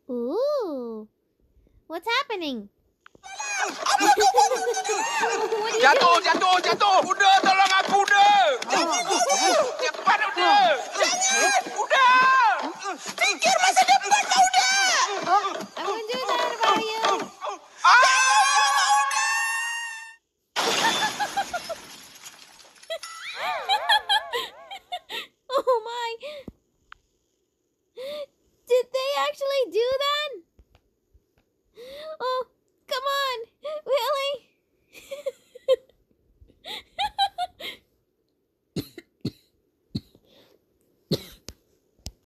Ooh. What's happening? What are you Jatuh, doing? jatuh, jatuh.